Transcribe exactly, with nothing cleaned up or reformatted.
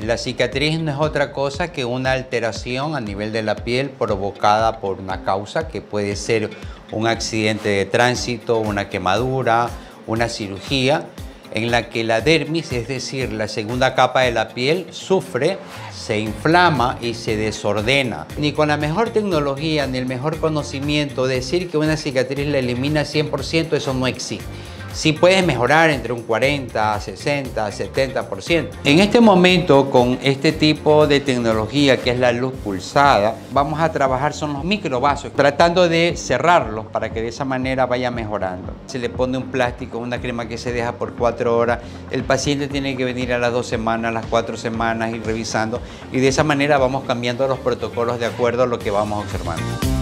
La cicatriz no es otra cosa que una alteración a nivel de la piel provocada por una causa que puede ser un accidente de tránsito, una quemadura, una cirugía, en la que la dermis, es decir, la segunda capa de la piel, sufre, se inflama y se desordena. Ni con la mejor tecnología ni el mejor conocimiento decir que una cicatriz la elimina cien por ciento, eso no existe. Sí puedes mejorar entre un cuarenta, sesenta, setenta por ciento. En este momento, con este tipo de tecnología que es la luz pulsada, vamos a trabajar son los microvasos, tratando de cerrarlos para que de esa manera vaya mejorando. Se le pone un plástico, una crema que se deja por cuatro horas. El paciente tiene que venir a las dos semanas, a las cuatro semanas, ir revisando, y de esa manera vamos cambiando los protocolos de acuerdo a lo que vamos observando.